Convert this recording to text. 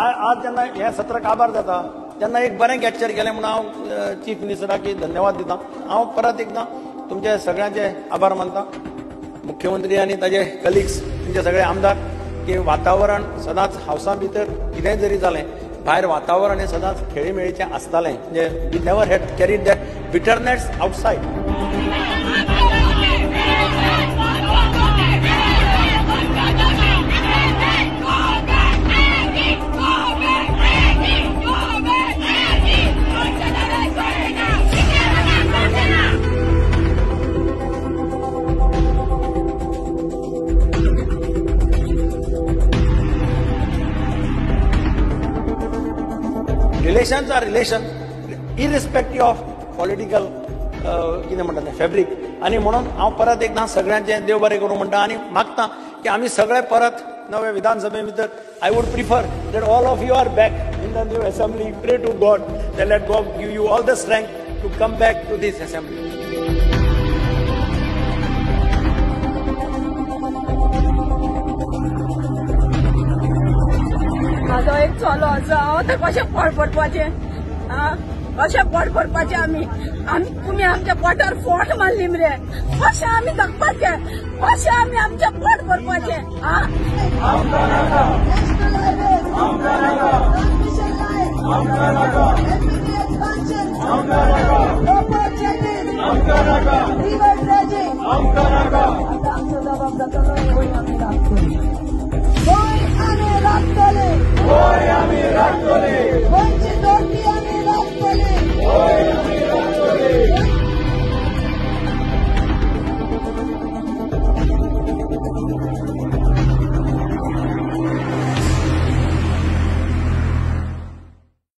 आज जेन्ना हे सत्राक आभार जाता तेन्ना एक बरें गॅस्चर केलें म्हणून हांव चीफ मिनिस्टराक धन्यवाद दिता. हांव परत एकदां तुमचे सगळ्यांचे आभार मानता, मुख्यमंत्री आनी ताजे कलिग्स, तुमचे सगळे आमदार, की वातावरण सदांच हावसा भितर कितेंय जरी जालें भायर वातावरण हे सदांच खेळीमेळीचें आसतालें. म्हणजे we never had carried that bitterness outside. Relations are relation irrespective of political कितें म्हणटा तें फॅब्रीक. आनी म्हणून हांव परत एकदां सगळ्यांचें देव बरें करूं म्हणटा आनी मागता की आमी सगळे परत नवे विधानसभे भितर I would prefer that all of you are back in the new assembly. Pray to God that let God give you all the strength to come back to this assembly. म्हाजो एक चलो आसा, हांव तें कशें फडफडपाचें, कशें फडफडपाचें आमी तुमी आमच्या पोटार फोट मारली मरे, कशें आमी जगपाचें, कशें आमी आमचें पोट भरपाचें. आमकां नाका